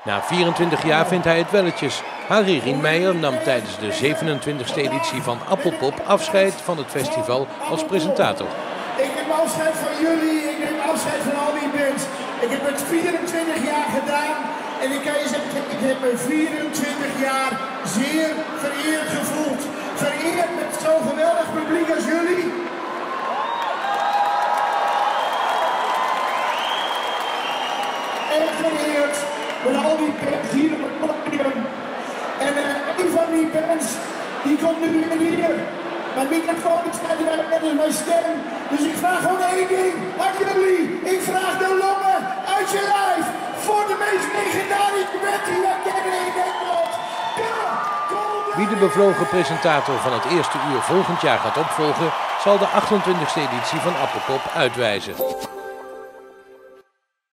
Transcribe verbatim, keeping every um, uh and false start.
Na vierentwintig jaar vindt hij het welletjes. Harry Rienmeijer nam tijdens de zevenentwintigste editie van Appelpop afscheid van het festival als presentator. Ik neem afscheid van jullie, ik neem afscheid van al die bands. Ik heb het vierentwintig jaar gedaan en ik kan je zeggen, ik heb me vierentwintig jaar zeer vereerd gevoeld. Vereerd met zo'n geweldig publiek als jullie. En vereerd met al die bands hier op het podium. En uh, een van die bands, die komt nu weer hier. Mijn microfoon staat erbij met mijn stem. Dus ik vraag gewoon één ding aan jullie. Ik vraag de longen uit je lijf voor de meest legendarische band die we kennen in Nederland. Wie de bevlogen presentator van het eerste uur volgend jaar gaat opvolgen, zal de achtentwintigste editie van Appelpop uitwijzen.